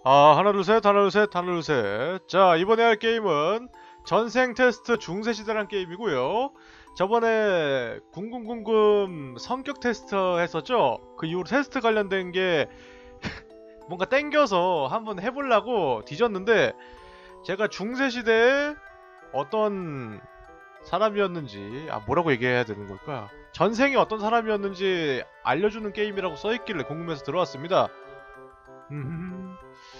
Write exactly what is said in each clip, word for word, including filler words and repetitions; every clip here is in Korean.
아, 하나 둘 셋, 하나 둘 셋, 하나 둘 셋. 자, 이번에 할 게임은 전생 테스트 중세시대란 게임이고요. 저번에 궁금궁금 성격 테스트 했었죠? 그 이후로 테스트 관련된 게 뭔가 땡겨서 한번 해보려고 뒤졌는데, 제가 중세시대에 어떤 사람이었는지, 아, 뭐라고 얘기해야 되는 걸까? 전생이 어떤 사람이었는지 알려주는 게임이라고 써있길래 궁금해서 들어왔습니다. 음.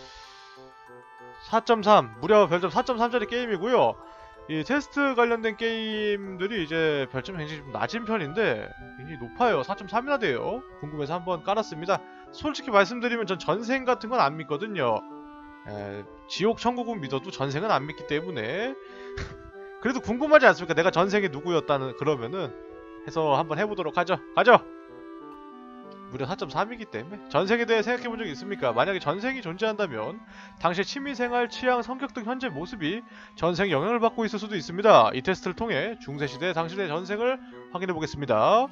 사 점 삼, 무려 별점 사 점 삼짜리 게임이고요. 이 테스트 관련된 게임들이 이제 별점 굉장히 좀 낮은 편인데 굉장히 높아요. 사 점 삼이나 돼요. 궁금해서 한번 깔았습니다. 솔직히 말씀드리면 전 전생 같은 건 안 믿거든요. 에, 지옥 천국은 믿어도 전생은 안 믿기 때문에 그래도 궁금하지 않습니까? 내가 전생에 누구였다는 그러면은 해서 한번 해보도록 하죠. 가죠! 무려 사 점 삼이기 때문에 전생에 대해 생각해본 적이 있습니까? 만약에 전생이 존재한다면 당시의 취미생활, 취향, 성격 등 현재 모습이 전생에 영향을 받고 있을 수도 있습니다. 이 테스트를 통해 중세시대 당신의 전생을 확인해보겠습니다.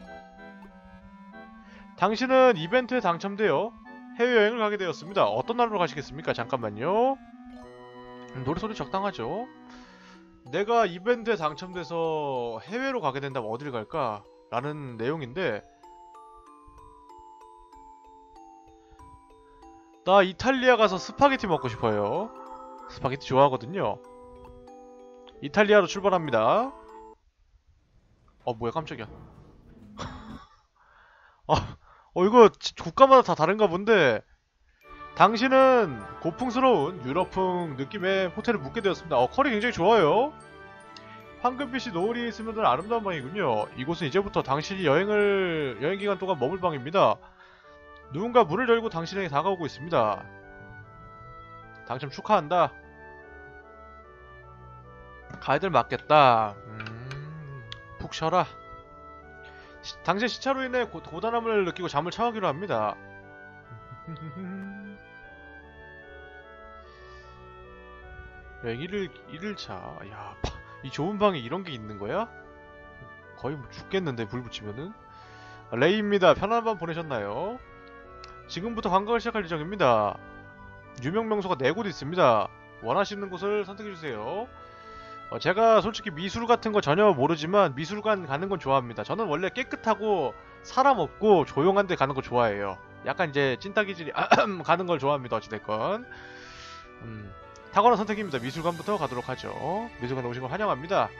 당신은 이벤트에 당첨되어 해외여행을 가게 되었습니다. 어떤 나라로 가시겠습니까? 잠깐만요. 음, 노래소리 적당하죠? 내가 이벤트에 당첨돼서 해외로 가게 된다면 어디를 갈까? 라는 내용인데 나 이탈리아 가서 스파게티 먹고 싶어요. 스파게티 좋아하거든요. 이탈리아로 출발합니다. 어 뭐야 깜짝이야. 어, 어 이거 국가마다 다 다른가 본데 당신은 고풍스러운 유럽풍 느낌의 호텔에 묵게 되었습니다. 어 컬이 굉장히 좋아요. 황금빛이 노을이 스며드는 아름다운 방이군요. 이곳은 이제부터 당신이 여행을 여행 기간 동안 머물 방입니다. 누군가 문을 열고 당신에게 다가오고 있습니다. 당첨 축하한다. 가이드를 맡겠다. 음... 푹 쉬어라. 시, 당신 시차로 인해 고, 고단함을 느끼고 잠을 청하기로 합니다. 여행 일 일, 일 일차. 야, 파, 이 좁은 방에 이런 게 있는 거야? 거의 뭐 죽겠는데, 불 붙이면은? 아, 레이입니다. 편안한 밤 보내셨나요? 지금부터 관광을 시작할 예정입니다. 유명 명소가 네 곳 있습니다. 원하시는 곳을 선택해주세요. 어, 제가 솔직히 미술 같은 거 전혀 모르지만 미술관 가는 건 좋아합니다. 저는 원래 깨끗하고 사람 없고 조용한 데 가는 거 좋아해요. 약간 이제 찐따기질이 가는 걸 좋아합니다. 어찌됐건 음, 탁월한 선택입니다. 미술관부터 가도록 하죠. 미술관 오신 걸 환영합니다.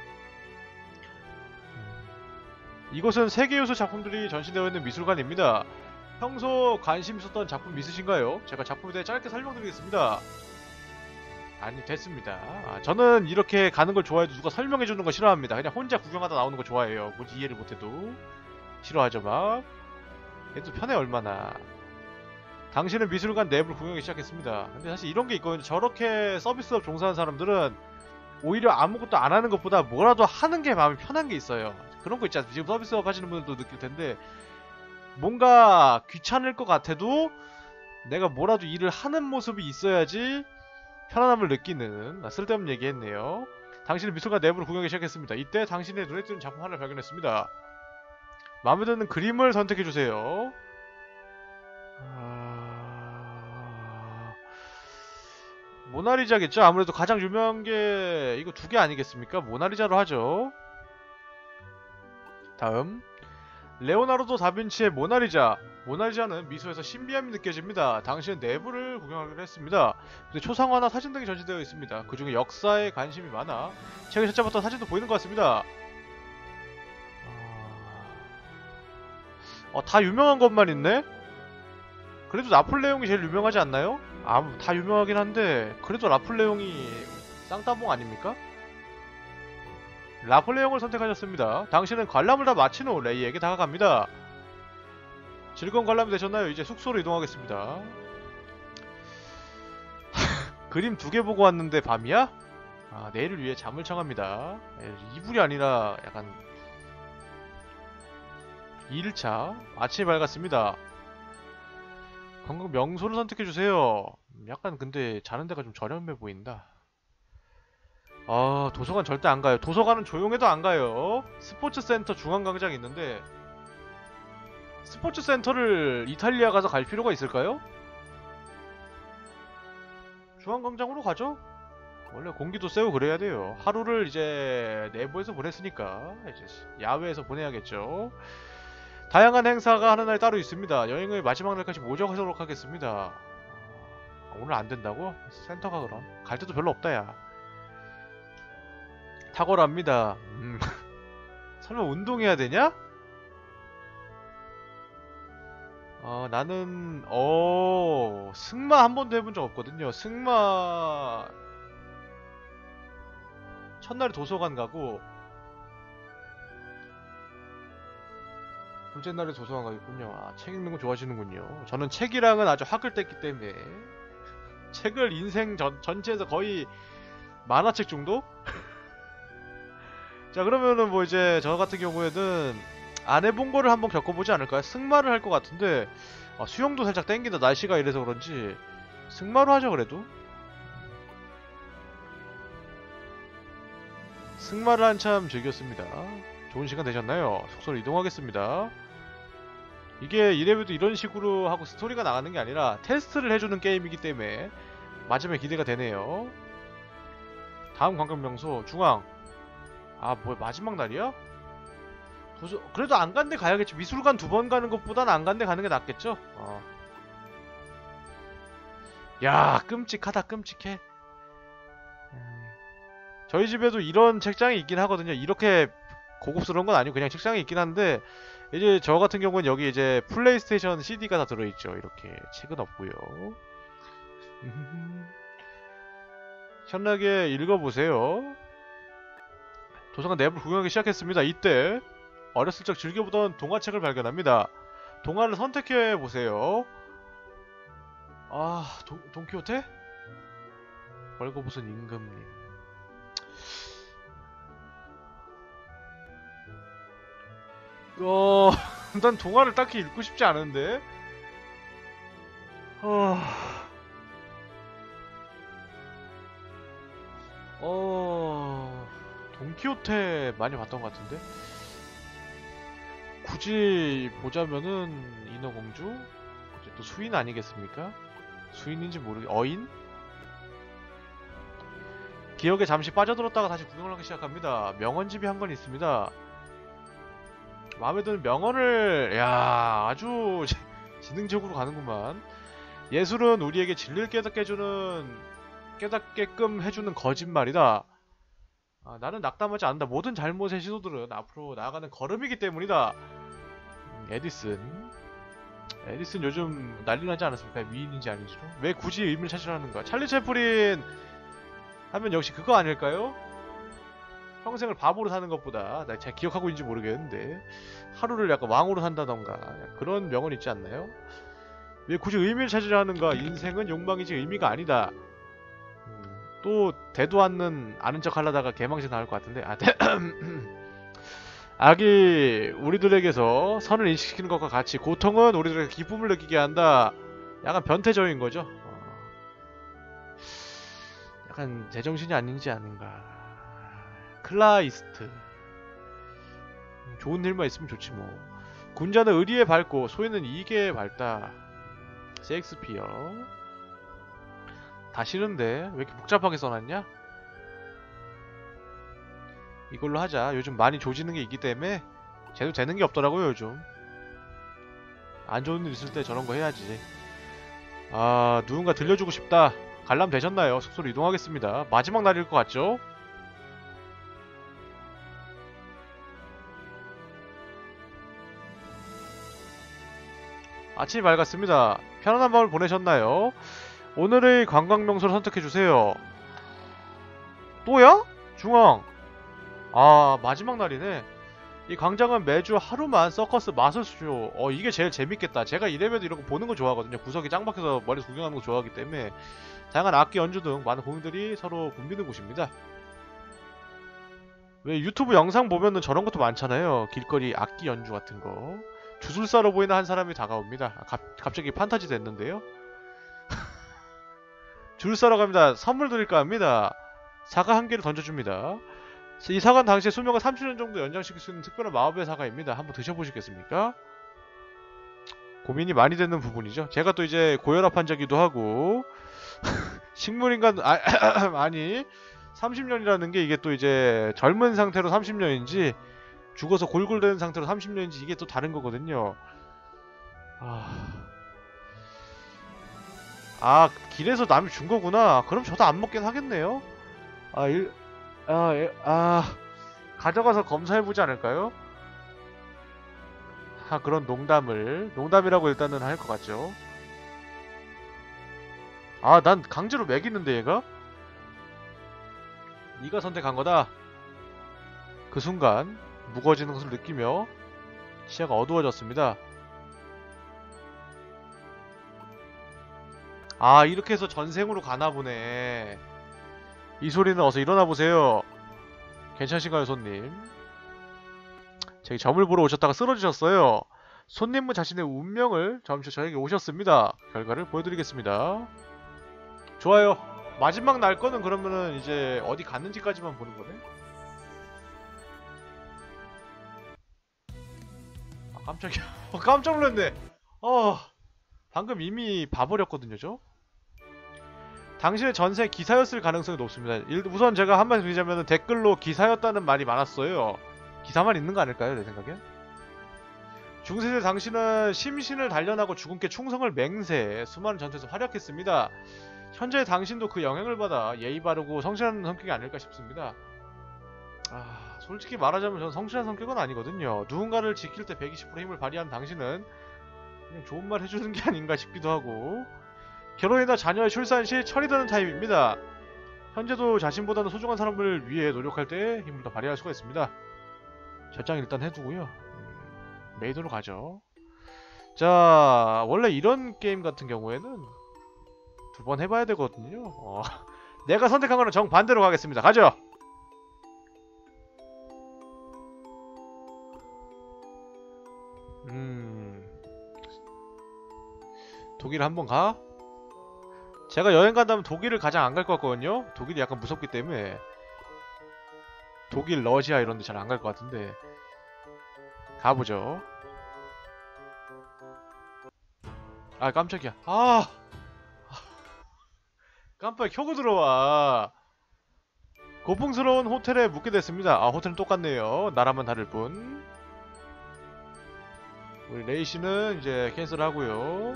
이곳은 세계유수 작품들이 전시되어 있는 미술관입니다. 평소 관심 있었던 작품 있으신가요? 제가 작품에 대해 짧게 설명드리겠습니다. 아니 됐습니다. 아, 저는 이렇게 가는 걸 좋아해도 누가 설명해주는 거 싫어합니다. 그냥 혼자 구경하다 나오는 거 좋아해요. 뭔지 이해를 못해도 싫어하죠 막. 얘도 편해 얼마나. 당신은 미술관 내부를 구경하기 시작했습니다. 근데 사실 이런 게 있거든요. 저렇게 서비스업 종사하는 사람들은 오히려 아무것도 안 하는 것보다 뭐라도 하는 게 마음이 편한 게 있어요. 그런 거 있지 않습니까? 지금 서비스업 하시는 분들도 느낄 텐데 뭔가 귀찮을 것 같아도 내가 뭐라도 일을 하는 모습이 있어야지 편안함을 느끼는. 아, 쓸데없는 얘기 했네요. 당신은 미술관 내부를 구경하기 시작했습니다. 이때 당신의 눈에 띄는 작품 하나를 발견했습니다. 마음에 드는 그림을 선택해주세요. 아... 모나리자겠죠? 아무래도 가장 유명한 게 이거 두 개 아니겠습니까? 모나리자로 하죠. 다음 레오나르도 다빈치의 모나리자. 모나리자는 미소에서 신비함이 느껴집니다. 당신은 내부를 구경하기로 했습니다. 근데 초상화나 사진 등이 전시되어 있습니다. 그 중에 역사에 관심이 많아 최근 시작부터 사진도 보이는 것 같습니다. 어, 다 유명한 것만 있네? 그래도 나폴레옹이 제일 유명하지 않나요? 아, 다 유명하긴 한데 그래도 나폴레옹이 쌍따봉 아닙니까? 나폴레옹을 선택하셨습니다. 당신은 관람을 다 마친 후 레이에게 다가갑니다. 즐거운 관람이 되셨나요? 이제 숙소로 이동하겠습니다. 그림 두 개 보고 왔는데 밤이야? 아, 내일을 위해 잠을 청합니다. 이불이 아니라 약간 이 일차 아침이 밝았습니다. 관광 명소를 선택해주세요. 약간 근데 자는 데가 좀 저렴해 보인다. 아, 도서관 절대 안 가요. 도서관은 조용해도 안 가요. 스포츠센터 중앙광장이 있는데 스포츠센터를 이탈리아 가서 갈 필요가 있을까요? 중앙광장으로 가죠. 원래 공기도 쐬고 그래야 돼요. 하루를 이제 내부에서 보냈으니까 이제 야외에서 보내야겠죠. 다양한 행사가 하는 날 따로 있습니다. 여행을 마지막 날까지 모정하도록 하겠습니다. 아, 오늘 안 된다고? 센터가 그럼 갈 데도 별로 없다 야. 탁월합니다. 음. 설마 운동해야 되냐? 어, 나는 어 승마 한 번도 해본 적 없거든요. 승마 첫날에 도서관 가고 둘째 날에 도서관 가겠군요. 아, 책 읽는 거 좋아하시는군요. 저는 책이랑은 아주 학을 뗐기 때문에 책을 인생 전, 전체에서 거의 만화책 정도? 자, 그러면은 뭐 이제 저 같은 경우에는 안 해본 거를 한번 겪어보지 않을까요? 승마를 할 것 같은데 아, 수영도 살짝 땡긴다. 날씨가 이래서 그런지 승마로 하죠. 그래도 승마를 한참 즐겼습니다. 좋은 시간 되셨나요? 숙소로 이동하겠습니다. 이게 이래봬도 이런 식으로 하고 스토리가 나가는 게 아니라 테스트를 해주는 게임이기 때문에 마지막에 기대가 되네요. 다음 관광 명소 중앙. 아, 뭐야, 마지막 날이야? 도저... 그래도 안 간 데 가야겠지. 미술관 두 번 가는 것보단 안 간 데 가는 게 낫겠죠? 어. 야, 끔찍하다, 끔찍해. 저희 집에도 이런 책장이 있긴 하거든요. 이렇게 고급스러운 건 아니고 그냥 책장이 있긴 한데 이제 저 같은 경우는 여기 이제 플레이스테이션 씨디가 다 들어있죠. 이렇게 책은 없고요. 편하게 읽어보세요. 도서관 내부를 구경하기 시작했습니다. 이때 어렸을 적 즐겨보던 동화책을 발견합니다. 동화를 선택해보세요. 아... 도, 돈키호테? 벌거벗은 임금님. 어... 난 동화를 딱히 읽고 싶지 않은데? 어... 어... 돈키호테 많이 봤던 것 같은데? 굳이 보자면은 인어공주? 이제 또 수인 아니겠습니까? 수인인지 모르겠... 어인? 기억에 잠시 빠져들었다가 다시 구경을 하기 시작합니다. 명언집이 한 권 있습니다. 마음에 드는 명언을... 야, 아주 지능적으로 가는구만. 예술은 우리에게 진리를 깨닫게 해주는... 깨닫게끔 해주는 거짓말이다. 아, 나는 낙담하지 않는다. 모든 잘못의 시도들은 앞으로 나아가는 걸음이기 때문이다. 음, 에디슨. 에디슨 요즘 난리 나지 않았습니까? 미인인지 아닌지로. 왜 굳이 의미를 찾으라는가? 찰리 채플린 하면 역시 그거 아닐까요? 평생을 바보로 사는 것보다, 나 잘 기억하고 있는지 모르겠는데 하루를 약간 왕으로 산다던가 그런 명언 있지 않나요? 왜 굳이 의미를 찾으려 하는가? 인생은 욕망이지 의미가 아니다. 음, 또 대도 않는 아는 척 하려다가 개망신 나올 것 같은데. 아, 대... 악이 우리들에게서 선을 인식시키는 것과 같이 고통은 우리들에게 기쁨을 느끼게 한다. 약간 변태적인 거죠. 어... 약간 제정신이 아닌지 아닌가. 클라이스트. 좋은 일만 있으면 좋지 뭐. 군자는 의리에 밝고 소인은 이익에 밝다. 셰익스피어. 다 싫은데 왜 이렇게 복잡하게 써놨냐? 이걸로 하자. 요즘 많이 조지는 게 있기 때문에 제대로 되는 게 없더라고요 요즘. 안 좋은 일 있을 때 저런 거 해야지. 아, 누군가 들려주고 싶다. 관람 되셨나요? 숙소로 이동하겠습니다. 마지막 날일 것 같죠? 아침이 밝았습니다. 편안한 밤을 보내셨나요? 오늘의 관광명소를 선택해주세요. 또야? 중앙. 아, 마지막 날이네. 이 광장은 매주 하루만 서커스 마술쇼. 어, 이게 제일 재밌겠다. 제가 이래봬도 이런 거 보는 거 좋아하거든요. 구석이 짱 박혀서 머리 구경하는 거 좋아하기 때문에. 다양한 악기 연주 등 많은 공연들이 서로 붐비는 곳입니다. 왜 유튜브 영상 보면은 저런 것도 많잖아요. 길거리 악기 연주 같은 거. 주술사로 보이는 한 사람이 다가옵니다. 아, 갑, 갑자기 판타지 됐는데요? 줄 서러 갑니다. 선물 드릴까 합니다. 사과 한 개를 던져줍니다. 이 사과는 당시에 수명을 삼십 년 정도 연장시킬 수 있는 특별한 마법의 사과입니다. 한번 드셔보시겠습니까? 고민이 많이 되는 부분이죠. 제가 또 이제 고혈압 환자기도 하고 식물인간 아, 아니 삼십 년이라는 게 이게 또 이제 젊은 상태로 삼십 년인지 죽어서 골골되는 상태로 삼십 년인지 이게 또 다른 거거든요. 아, 아 길에서 남이 준 거구나. 그럼 저도 안 먹긴 하겠네요. 아, 일, 아, 예, 아 가져가서 검사해보지 않을까요? 아, 그런 농담을 농담이라고 일단은 할 것 같죠. 아, 난 강제로 먹이는데 얘가? 네가 선택한 거다. 그 순간 무거워지는 것을 느끼며 시야가 어두워졌습니다. 아, 이렇게 해서 전생으로 가나 보네. 이 소리는 어서 일어나 보세요. 괜찮으신가요, 손님? 저기 점을 보러 오셨다가 쓰러지셨어요. 손님은 자신의 운명을 점쳐 저에게 오셨습니다. 결과를 보여드리겠습니다. 좋아요. 마지막 날 거는 그러면은 이제 어디 갔는지까지만 보는 거네. 아, 깜짝이야. 어, 깜짝 놀랐네. 어, 방금 이미 봐버렸거든요, 저. 당신의 전세 기사였을 가능성이 높습니다. 일, 우선 제가 한 말씀 드리자면 댓글로 기사였다는 말이 많았어요. 기사만 있는 거 아닐까요, 내 생각엔? 중세대 당신은 심신을 단련하고 주군께 충성을 맹세해 수많은 전투에서 활약했습니다. 현재 당신도 그 영향을 받아 예의 바르고 성실한 성격이 아닐까 싶습니다. 아, 솔직히 말하자면 전 성실한 성격은 아니거든요. 누군가를 지킬 때 백이십 퍼센트 힘을 발휘한 당신은 그냥 좋은 말 해주는 게 아닌가 싶기도 하고, 결혼이나 자녀의 출산 시 철이 드는 타입입니다. 현재도 자신보다는 소중한 사람을 위해 노력할 때 힘을 더 발휘할 수가 있습니다. 결정 일단 해두고요. 음, 메이드로 가죠. 자, 원래 이런 게임 같은 경우에는 두 번 해봐야 되거든요. 어, 내가 선택한 거는 정반대로 가겠습니다. 가죠! 음... 독일 한번 가? 제가 여행 간다면 독일을 가장 안 갈 것 같거든요? 독일이 약간 무섭기 때문에 독일, 러시아 이런 데 잘 안 갈 것 같은데 가보죠. 아, 깜짝이야. 아! 깜빡 켜고 들어와. 고풍스러운 호텔에 묵게 됐습니다. 아, 호텔은 똑같네요. 나라만 다를 뿐. 우리 레이씨는 이제 캔슬하고요.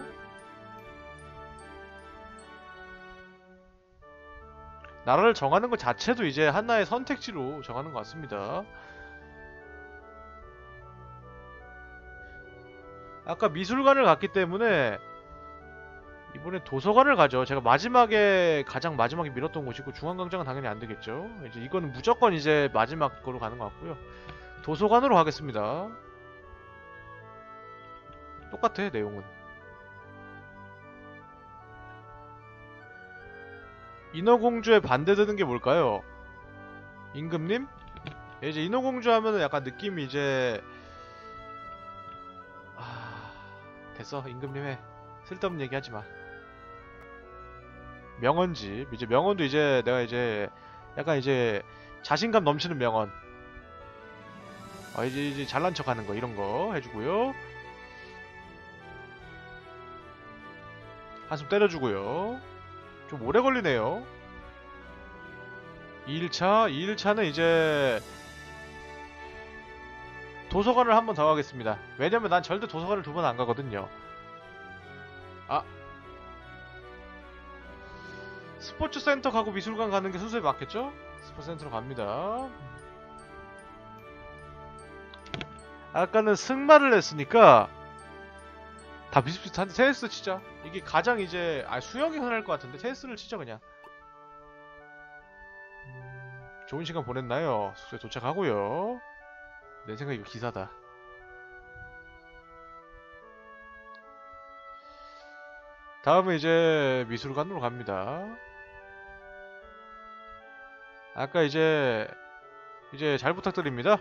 나라를 정하는 것 자체도 이제 하나의 선택지로 정하는 것 같습니다. 아까 미술관을 갔기 때문에 이번에 도서관을 가죠. 제가 마지막에 가장 마지막에 밀었던 곳이고 중앙광장은 당연히 안 되겠죠. 이제 이거는 무조건 이제 마지막 거로 가는 것 같고요. 도서관으로 가겠습니다. 똑같아, 내용은. 인어공주에 반대되는 게 뭘까요? 임금님? 예, 이제 인어공주 하면은 약간 느낌이 이제 아... 됐어, 임금님 해. 쓸데없는 얘기 하지마. 명언집. 이제 명언도 이제 내가 이제 약간 이제 자신감 넘치는 명언. 아, 이제 이제 잘난 척 하는 거 이런 거 해주고요. 한숨 때려주고요. 좀 오래 걸리네요. 이 일차, 이 일차는 이제 도서관을 한 번 더 가겠습니다. 왜냐면 난 절대 도서관을 두 번 안 가거든요. 아, 스포츠 센터 가고 미술관 가는 게 순서에 맞겠죠? 스포츠 센터로 갑니다. 아까는 승마를 했으니까 다 비슷비슷한데 테니스 치자. 이게 가장 이제 아 수영이 흔할 것 같은데 테니스를 치자 그냥. 음, 좋은 시간 보냈나요? 숙소에 도착하고요. 내 생각에 이거 기사다. 다음은 이제 미술관으로 갑니다. 아까 이제 이제 잘 부탁드립니다.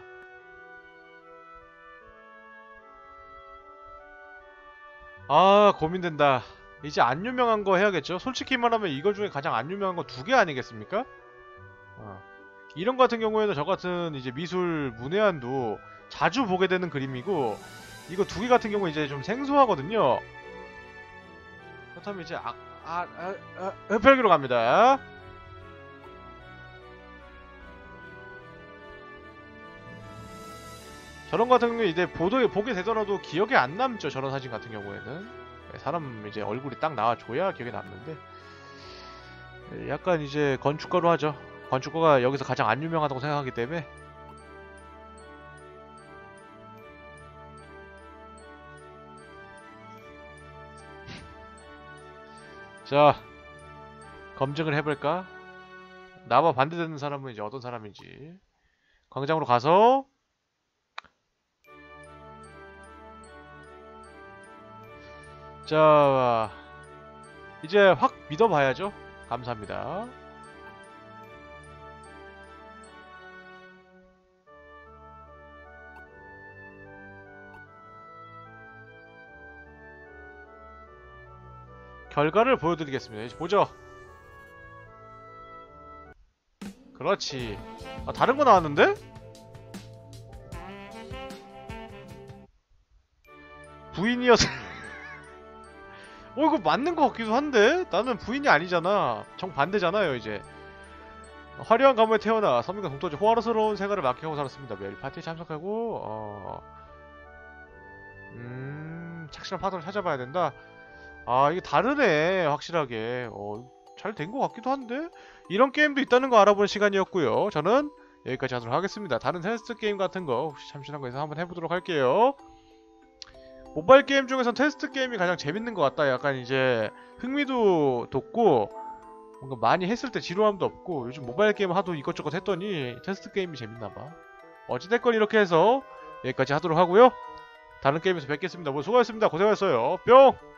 아, 고민된다. 이제 안 유명한 거 해야겠죠? 솔직히 말하면 이거 중에 가장 안 유명한 거 두 개 아니겠습니까? 어. 이런 거 같은 경우에는 저 같은 이제 미술 문외한도 자주 보게 되는 그림이고, 이거 두 개 같은 경우 이제 좀 생소하거든요. 그렇다면 이제 아, 아, 아, 아, 흡혈귀로 갑니다. 저런 같은 경우에 이제 보도에 보게 되더라도 기억에 안 남죠. 저런 사진 같은 경우에는 사람 이제 얼굴이 딱 나와줘야 기억에 남는데 약간 이제 건축가로 하죠. 건축가가 여기서 가장 안 유명하다고 생각하기 때문에. 자, 검증을 해볼까? 나와 반대되는 사람은 이제 어떤 사람인지. 광장으로 가서 자, 이제 확 믿어봐야죠. 감사합니다. 결과를 보여드리겠습니다. 이제 보죠. 그렇지. 아, 다른 거 나왔는데? 부인이어서 어 이거 맞는 것 같기도 한데? 나는 부인이 아니잖아. 정반대잖아요 이제. 화려한 가문에 태어나 서민과 동토지 호화로스러운 생활을 맡기고 살았습니다. 매일 파티에 참석하고 어... 음... 착실한 파트너를 찾아봐야 된다. 아 이게 다르네 확실하게. 어... 잘 된 것 같기도 한데? 이런 게임도 있다는 거 알아보는 시간이었고요. 저는 여기까지 하도록 하겠습니다. 다른 테스트 게임 같은 거 혹시 참신한 거 있어서 한번 해보도록 할게요. 모바일 게임 중에선 테스트 게임이 가장 재밌는 것 같다. 약간 이제 흥미도 돋고 뭔가 많이 했을 때 지루함도 없고 요즘 모바일 게임 하도 이것저것 했더니 테스트 게임이 재밌나봐. 어찌됐건 이렇게 해서 여기까지 하도록 하고요. 다른 게임에서 뵙겠습니다. 모두 수고하셨습니다. 고생하셨어요. 뿅!